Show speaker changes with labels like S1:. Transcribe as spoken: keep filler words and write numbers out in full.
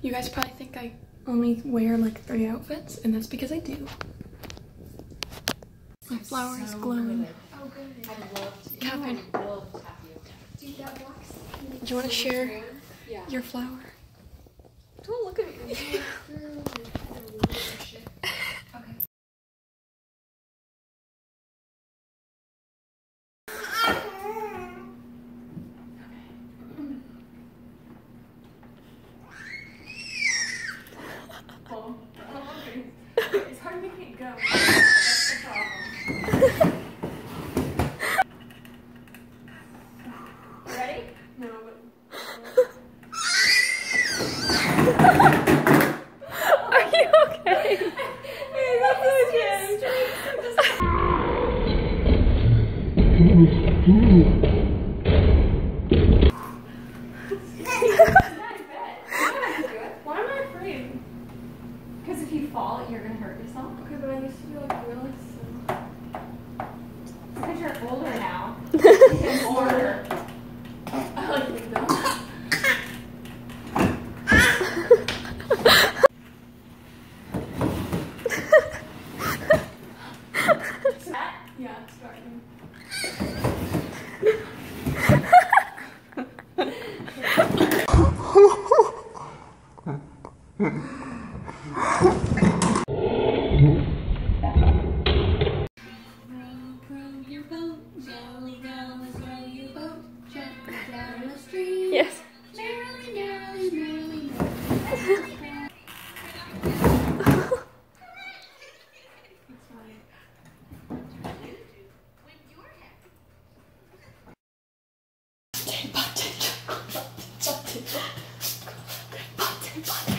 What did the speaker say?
S1: You guys probably think I only wear like three outfits, and that's because I do. My flower is glowing.
S2: Oh, good. I love to.
S1: Catherine,
S2: I love tapioca.
S1: Dude, that box. Do you want to share
S2: Yeah.
S1: your flower?
S2: Don't look at me. Okay. It's hard making it go. That's the problem. Ready? No, but.
S1: Are you okay?
S2: Hey, that's so Why am I afraid? Because if you fall, you're gonna hurt yourself.
S1: Okay, but I used to be like really so.
S2: Because you're older now. You're older.
S1: I like it though. Yeah, it's starting. Yes. Button, button, button, button, button.